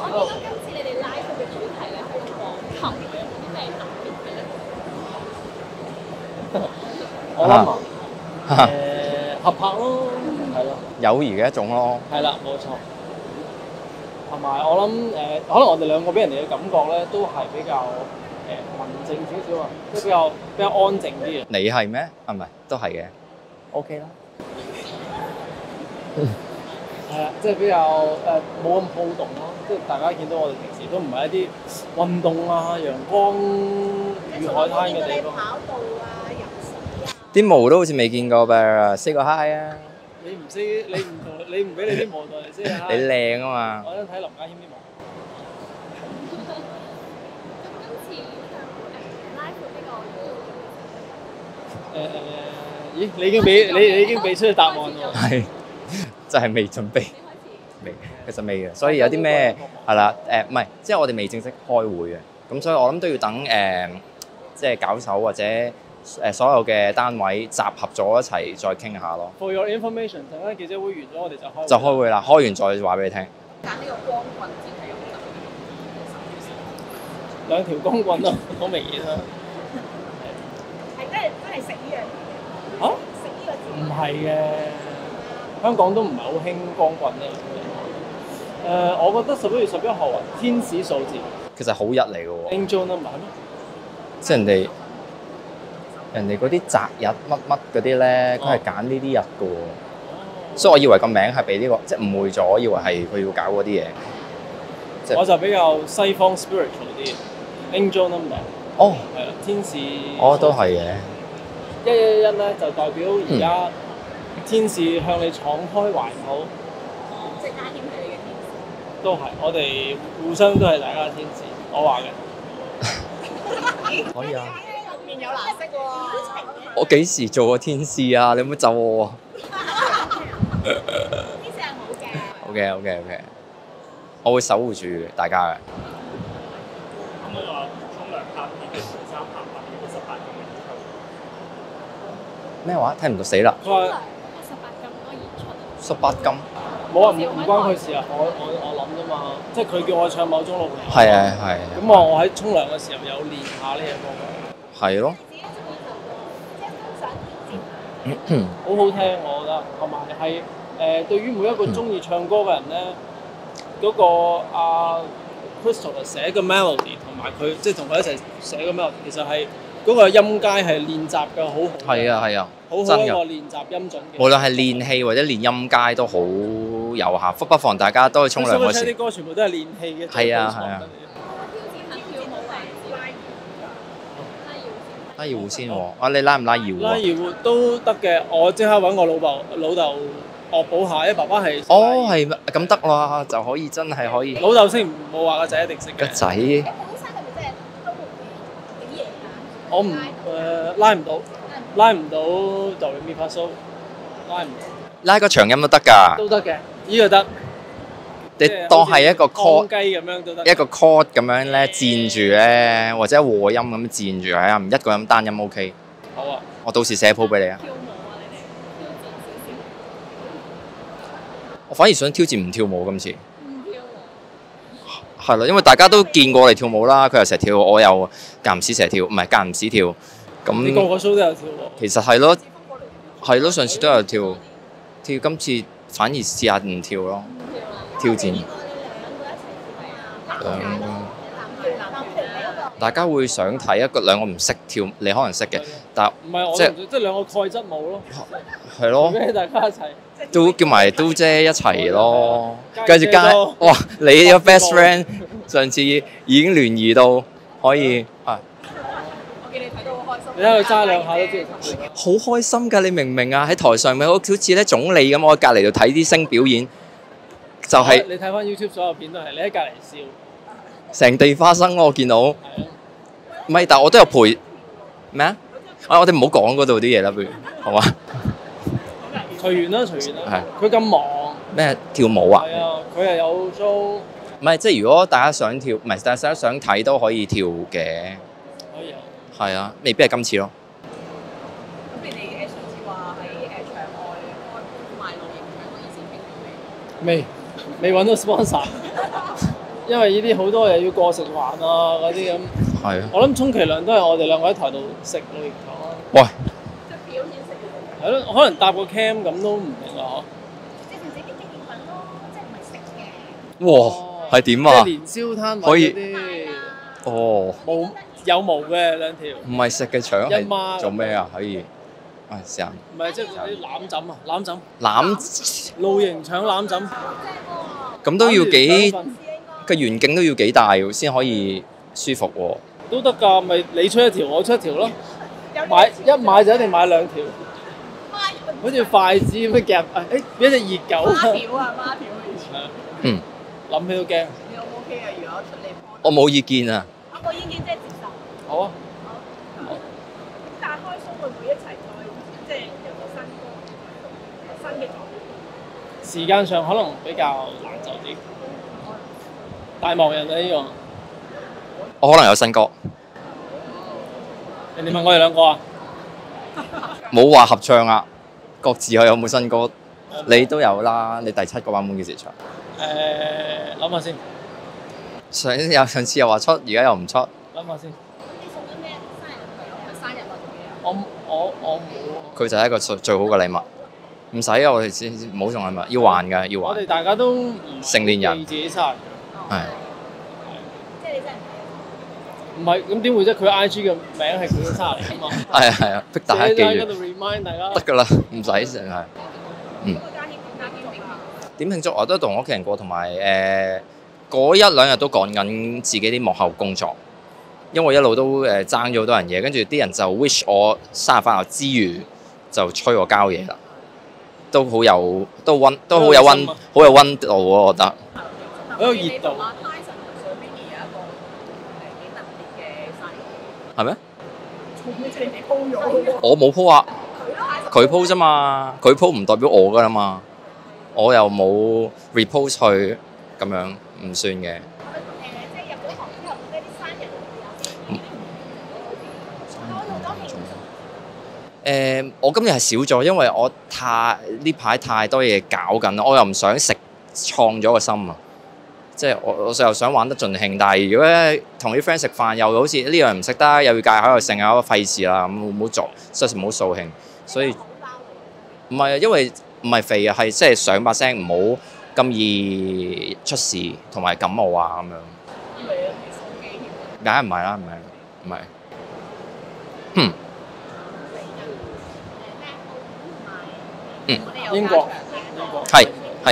覺得今次你哋 live 嘅主題咧係鋼琴嘅，有啲咩特別嘅咧？ 我諗合拍咯，係咯， 友誼嘅一種咯。 係啦，冇錯。同埋我諗可能我哋兩個俾人哋嘅感覺咧，都係比較文靜少少啊，即係比較安靜啲嘅。 你係咩？啊，唔係，都係嘅。OK 啦。 係啊，即係比較冇咁好動咯，即係大家見到我哋平時都唔係一啲運動啊、陽光與海灘嘅地方。 跑步啊、游水啊。 啲毛都好似未見過呗，say 個 hi 啊！ 你唔識，你唔俾你啲毛同嚟先啊！ 你靚啊嘛！ 我想睇林家謙啲毛。 咁今次live 呢個咦？你已經俾出咗答案喎。 係，就係未準備，未，其實未嘅，所以有啲咩係啦，唔係，即係我哋未正式開會嘅，咁所以我諗都要等即係搞手或者所有嘅單位集合咗一齊再傾下咯。 For your information，陣間記者會完咗，我哋就開會。 就開會啦，開完再話俾你聽。 揀呢個光棍節係有冇特別？ 兩條光棍咯，好明顯啦。 係真係食呢樣嘢。 嚇？ 食呢個字。 唔係嘅，香港都唔係好興光棍呢樣嘢。我覺得11月11號啊，天使數字。 其實好日嚟嘅喎。 Angel number 係咩？ 即係人哋嗰啲擇日乜乜嗰啲咧，佢係揀呢啲日嘅喎。所以我以為個名係俾呢個，即係誤會咗，以為係佢要搞嗰啲嘢。 我就比較西方 spiritual 啲 ，Angel number。 哦， 係啦，天使。 哦，都係嘅。 111咧就代表而家天使向你敞開懷抱。 即係家謙係你嘅天使。 都係，我哋互相都係大家嘅天使，我話嘅。 可以啊。 面有藍色喎。 我幾時做過天使啊？你有冇咒我啊天使係好嘅。 ？OK，我會守護住大家嘅。 咁佢話沖涼拍片3拍8片18咁嘅演出。 咩話？聽唔到死啦！ 沖涼嗰個18禁嗰個演出。 18金。 冇啊，唔關佢事啊，我諗啫嘛，即係佢叫我唱某種路嚟。 係啊係。 咁我喺沖涼嘅時候有練下呢隻歌。 係咯。 自己中意就即係分享意見。 好好聽，我覺得，同埋係對於每一個中意唱歌嘅人咧，嗰個Crystal 寫嘅 melody 同埋佢即係同佢一齊寫嘅 melody，其實係嗰個音階係練習嘅好好。 係啊， 好好一個練習音準嘅。 無論係練氣或者練音階都好有效，不妨大家都去沖涼嗰時。 啲歌全部都係練氣嘅。 係啊。拉二胡先喎，你拉唔拉二胡啊？ 拉二胡都得嘅，我即刻揾我老豆惡補下，因為爸爸係。 哦，係咁得啦，就可以真係可以。 老豆識冇話個仔一定識嘅。 個仔。 本身係咪即係都會幾型啊？ 我唔拉唔到哆來咪發蘇，拉唔到。 拉個長音都得㗎。 都得嘅，呢個得。 你當係一個 chord 雞咁樣都得。 一個 chord 咁樣咧，墊住咧，或者和音咁墊住喺唔一個音單音 OK。 好啊。 我到時寫譜俾你啊。 跳舞啊，你哋挑戰少少。 我反而想挑戰唔跳舞今次。 唔跳舞。 係咯，因為大家都見過我哋跳舞啦，佢又成日跳，我又間唔時成日跳，唔係間唔時跳。咁你個 show 都有跳喎。 其實係咯，係咯，上次都有跳，今次反而試下唔跳咯。挑戰。大家會想睇兩個唔識跳，你可能識嘅，但唔係我即係兩個鈣質舞咯。 係咯。 俾大家一齊。 都叫埋都姐一齊咯，跟住加哇！你個 best friend 上次已經聯誼到可以啊！ 我見你睇到好開心。 你喺度揸兩下都知。 好開心㗎！你明唔明啊？喺台上咪好似咧總理咁，我喺隔離度睇啲星表演，就係你睇翻 YouTube 所有片都係你喺隔離笑。 成地花生咯！我見到。唔係，但係我都有陪咩啊？我哋唔好講嗰度啲嘢啦，不如好嘛？ 隨緣啦，隨緣啦。係。佢咁忙。 咩跳舞啊？ 係啊，佢係有 show。 唔係，即係如果大家想跳，唔係大家想睇都可以跳嘅。 可以啊。 係啊，未必係今次咯。 咁你哋上次話喺場外開賣露營場嗰件事傾咗未？ 未揾到 sponsor。 因為呢啲好多嘢要過食環啊嗰啲咁。 係啊， 我諗充其量都係我哋兩個喺台度食露營糖啦。 喂， 即係表演食嘅。 係咯，可能搭個 cam 咁都唔定啊即係自己啲紀念品咯，即係唔係食嘅。 哇，係點即係啊？ 年宵攤可以位嗰啲哦， 毛有毛嘅兩條， 唔係食嘅腸一孖係做咩啊？可以，啊試下唔係即係嗰啲攬枕啊，攬枕， 攬， 露營腸攬枕， 咁都要幾攬住兩份個圓徑都要幾大先可以舒服喎。 都得㗎，咪你出一條，我出一條咯。買就一定買兩條，好似筷子咁樣夾，誒俾隻熱狗。 孖條啊，孖條以前。 嗯， 諗起都驚。 你 O 唔 OK 啊？如果出嚟幫我冇意見啊。 我意見即係接受。 好啊， 咁但係開 show 會唔會一齊再即係有個新歌、新嘅作品？ 時間上可能比較難就啲。大忙人啊呢個， 我可能有新歌， 人哋問我哋兩個啊， 冇話合唱啊，各自有冇新歌？你都有啦，你第7個版本幾時出？ 諗下先， 上次又話出，而家又唔出。 諗下先。 你送咗咩生日禮物？係生日或者咩啊？ 我冇。 佢就係一個最好嘅禮物，唔使啊！我哋先唔好送禮物，要還㗎，要還。 我哋大家都唔成年人記自己生日。 係即係你真係唔係咁點會啫？佢 IG 嘅名係佢嘅生日嚟㗎嘛。 係啊，逼大家記住寫喺嗰度 remind 大家。 得㗎啦，唔使成係。嗯。點慶祝我都同屋企人過，同埋嗰一兩日都趕緊自己啲幕後工作，因為我一路都爭咗好多人嘢，跟住啲人就 wish 我生日快樂之餘，就催我交嘢啦，都好有都好有溫度喎，我覺得。 好有熱度。 阿 Tyson 同上 Mini 有一個幾特別嘅生日。 係咩？ 你哋 po 咗我冇 po 啊， 佢佢 po 啫嘛，佢 po 唔代表我㗎啦嘛，我又冇 repost 佢咁樣，唔算嘅。 即係入咗行之後，呢啲生日會有我今日係少咗，因為我呢排太多嘢搞緊啦，我又唔想食創咗個心啊，即係我又想玩得盡興，但係如果同啲 friend 食飯又好似呢樣唔食得，又要戒口又剩啊，費事啦，咁唔好做，實時唔好掃興，所以唔係啊，因為唔係肥啊，係即係上把聲唔好咁易出事，同埋感冒啊咁樣。梗係唔係啦，唔係。 英國係，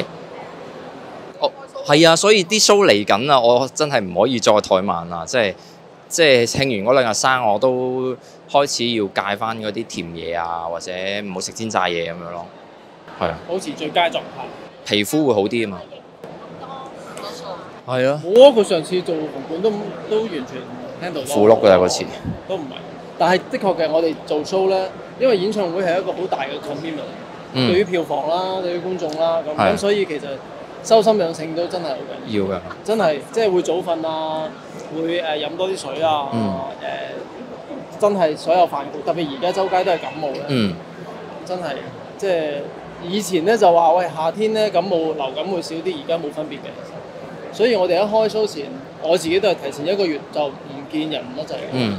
係啊，所以啲 show 嚟緊啊，我真係唔可以再怠慢啦，即係慶完嗰2日生，我都開始要戒翻嗰啲甜嘢啊，或者唔好食煎炸嘢咁樣咯。係啊， 保持最佳狀態。 皮膚會好啲啊嘛。係啊。 冇啊！佢上次做紅館都完全聽到。 符碌㗎啦嗰次。 都唔係，但係的確嘅，我哋做 show 咧，因為演唱會係一個好大嘅 commitment。對於票房啦，對於觀眾啦，咁所以其實修心養性都真係好緊要。要㗎。真係即係會早瞓啊，會飲多啲水啊，真係所有飯局，特別而家周街都係感冒咧。真係即係以前咧就話喂夏天咧感冒流感會少啲，而家冇分別嘅。所以我哋一開 show 前，我自己都係提前1個月就唔見人乜滯嘅。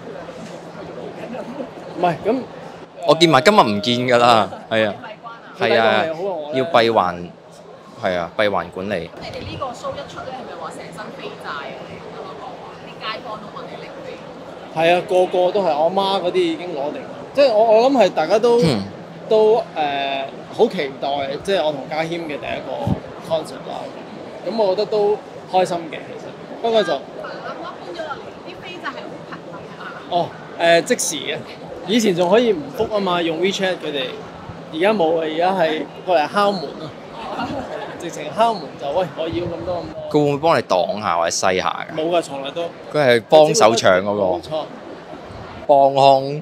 唔係咁。 我見埋今日唔見㗎啦，係啊，係啊，要閉環，係啊，閉環管理。 你哋呢個 show 一出咧，係咪話成身肥債啊？你啱啱講話，啲街坊都問你拎飛。 係啊，個個都係，我媽嗰啲已經攞定，即係我諗係大家都好期待，即係我同家謙嘅第一個 concert 啦。咁我覺得都開心嘅，其實不過就啱啱搬咗落嚟，啲飛債係好頻密啊。 哦，即時嘅。以前仲可以唔覆啊嘛，用 WeChat 佢哋，而家冇啊，而家係過嚟敲門啊，直情敲門就喂我要咁多。 佢會唔會幫你擋下或者篩下㗎？冇㗎，從來都。 佢係幫手搶嗰個。冇錯。 幫兇。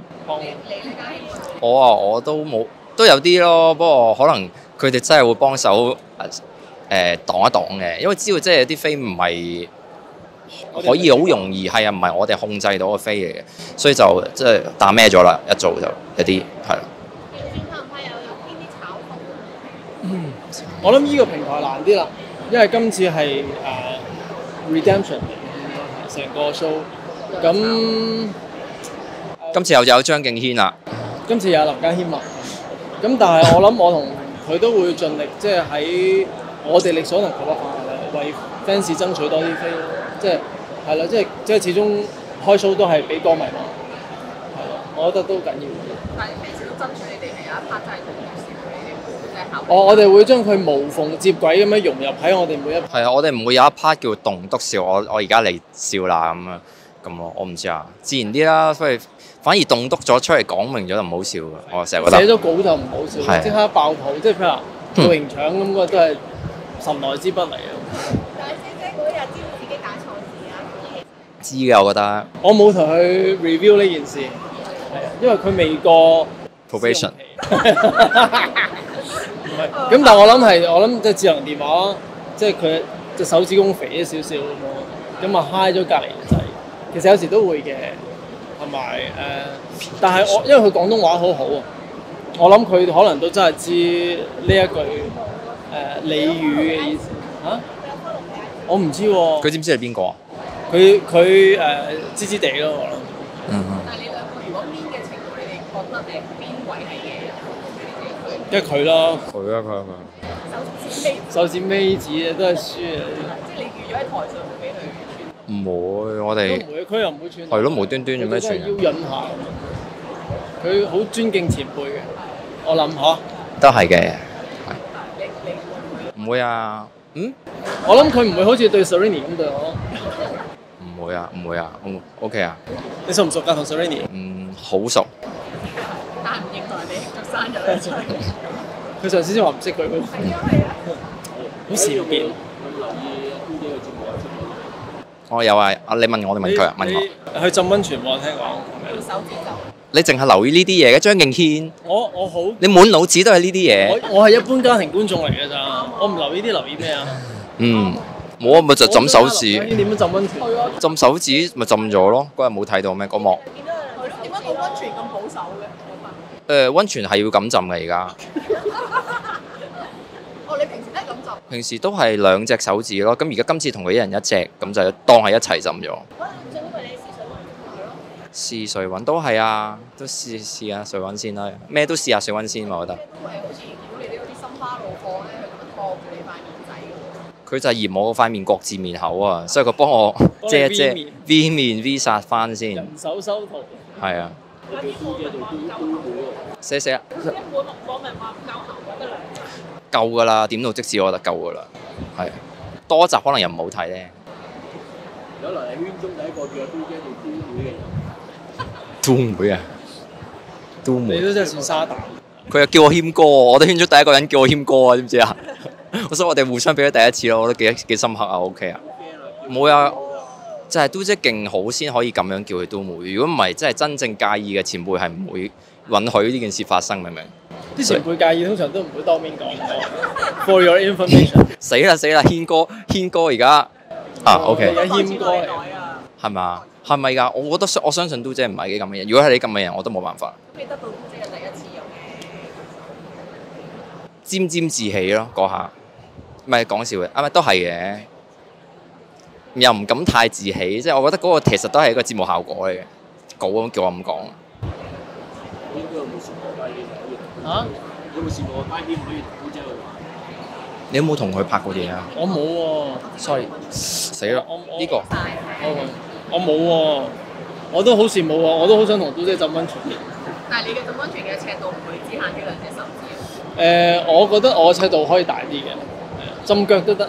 我都冇，都有啲咯，不過可能佢哋真係會幫手擋一擋嘅，因為知道即係啲飛唔係。可以好容易係啊，唔係我哋控制到嘅飛嚟嘅，所以就即係打咩咗啦，一做就有啲係啦。 我諗呢個平台難啲啦，因為今次係 redemption 嚟嘅成個 show。咁今次又有張敬軒啦， 今次有林家謙啊，咁但係我諗我同佢都會盡力，即係喺我哋力所能及嘅範圍內，為 fans 爭取多啲飛咯。即係係啦，即係始終開 show 都係俾歌迷嘛，係咯，我覺得都緊要。 但係每次都爭取你哋係有一 part 真係同時你哋即係考。 我哋會將佢無縫接軌咁樣融入喺我哋每一。 係啊，我哋唔會有一 part 叫棟篤笑，我而家嚟笑啦咁咯，我唔知啊，自然啲啦，所以反而棟篤咗出嚟講明咗就唔好笑嘅，我成日覺得。 寫咗稿就唔好笑，即刻爆肚，即係譬如話做營腸咁個都係神來之筆嚟嘅。 但係姐姐嗰日知道自己打錯字啊？ 知嘅，我覺得。 我冇同佢 review 呢件事，係啊，因為佢未過 probation。 唔係，咁但係我諗即係智能電話，即係佢隻手指公肥咗少少咁啊嗨咗隔離仔。其實有時都會嘅，同埋但係因為佢廣東話好好啊，我諗佢可能都真係知呢一句俚語嘅意思嚇。我唔知喎。 佢知唔知係邊個啊？ 佢知知地咯，我諗。 但係你兩個如果邊嘅程度，你哋覺得邊位係嘅？ 因為佢咯。 佢啊！ 手指尾指啊，都係輸啊！ 即係你預咗喺台上會俾佢串。 唔會，我哋佢又唔會串。 係咯，無端端做咩串啊？ 邀引下，佢好尊敬前輩嘅，我諗嚇。 都係嘅，唔會啊？ 我諗佢唔會好似對 Serrini 咁對我。 唔會啊，OK 啊。 你熟唔熟㗎同 Serrini？ 好熟。 但係唔認同人哋慶祝生日咧， 佢上次先話唔識佢嗰個。好少見。 我有啊，你問我，你問佢啊？問我。 去浸溫泉喎，聽講。 手指就。 你淨係留意呢啲嘢嘅張敬軒。 我好。 你滿腦子都係呢啲嘢。 我係一般家庭觀眾嚟嘅咋，我唔留意啲，留意咩啊？ 冇啊，咪就浸手指。 點樣浸溫泉？ 浸手指咪浸咗咯，嗰日冇睇到咩嗰幕。 點解個溫泉咁保守嘅？ 溫泉係要咁浸嘅而家。 哦，你平時都係咁浸？ 平時都係兩隻手指咯，咁而家今次同佢一人一隻，咁就當係一齊浸咗。試水溫都係啊，都試下水溫先啦，咩都試下水溫先嘛，我覺得。 好似如果你啲嗰啲心花怒放咧，佢咁樣拖住你塊面仔嘅。 佢就係嫌我塊面國字面口啊，所以佢幫我遮一遮 V 面 V 殺翻先。 人手修圖。 係啊。寫啊。 一本網民話唔夠喉，覺得兩集。 夠㗎啦，點到即止，我覺得夠㗎啦。係。多集可能又唔好睇咧。 有嚟係圈中第一個叫都姐做都妹嘅人。 都妹啊！都妹。 你都真係算沙膽。 佢又叫我謙哥，我都圈咗第一個人叫我謙哥啊，知唔知啊？所以我哋互相俾咗第一次咯，我覺得幾深刻啊 ，OK 啊。冇啊，就係都姐勁好先可以咁樣叫佢都妹。如果唔係，真係真正介意嘅前輩係唔會允許呢件事發生，明唔明？ 啲前輩介意通常都唔會當面講。For your information。 死啦，軒哥而家OK。 而家謙哥係咪？係咪㗎？我相信都姐唔係幾咁嘅人。如果係你咁嘅人，我都冇辦法。 你得到都姐嘅第一次有沾沾自喜咯，嗰下。唔係講笑嘅，咪都係嘅。又唔敢太自喜，即係我覺得嗰個其實都係一個節目效果嚟嘅。稿咁叫我咁講。 應該有冇試過街邊嚇？有冇試過街邊可以同都姐去玩？ 你有冇同佢拍過嘢啊？ 我冇喎，sorry， 死啦！呢個我冇喎，我都好羨慕喎，我都好想同都姐浸溫泉。 但係你嘅浸溫泉嘅尺度唔會只限於兩隻手指。 我覺得我尺度可以大啲嘅，浸腳都得。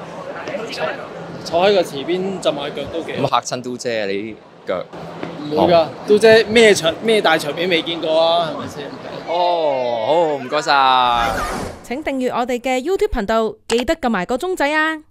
坐喺個池邊浸下腳都幾好。 咁嚇親都姐你啲腳？ 唔會㗎，都姐咩大場面未見過啊？係咪先？ 好唔該晒。 請訂閱我哋嘅 YouTube 頻道，記得撳埋個鐘仔啊！